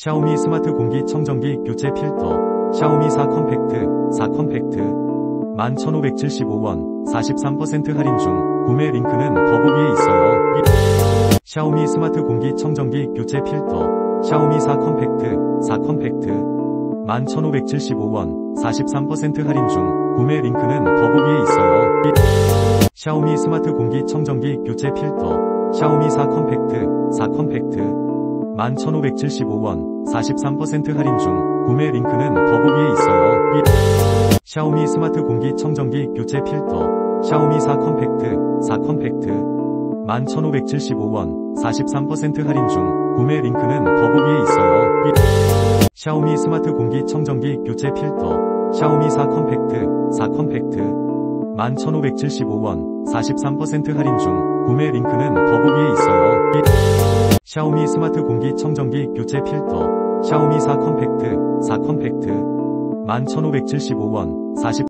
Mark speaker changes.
Speaker 1: 샤오미 스마트 공기청정기 교체 필터 샤오미 4 컴팩트 4 컴팩트 11,575원 43% 할인 중 구매 링크는 더보기에 있어요. 샤오미 스마트 공기청정기 교체 필터 샤오미 4 컴팩트 4 컴팩트 11,575원 43% 할인 중 구매 링크는 더보기에 있어요. 샤오미 스마트 공기청정기 교체 필터 샤오미 4 컴팩트 4 컴팩트 11,575원 43% 할인 중 구매 링크는 더보기에 있어요. 샤오미 스마트 공기청정기 교체 필터 샤오미 4 컴팩트 4 컴팩트 11,575원 43% 할인 중 구매 링크는 더보기에 있어요. 샤오미 스마트 공기청정기 교체 필터 샤오미 4 컴팩트 4 컴팩트 11,575원 43% 할인 중 구매 링크는 더보기에 있어요. 샤오미 스마트 공기청정기 교체 필터 샤오미 4 컴팩트 4 컴팩트 11,575원 43%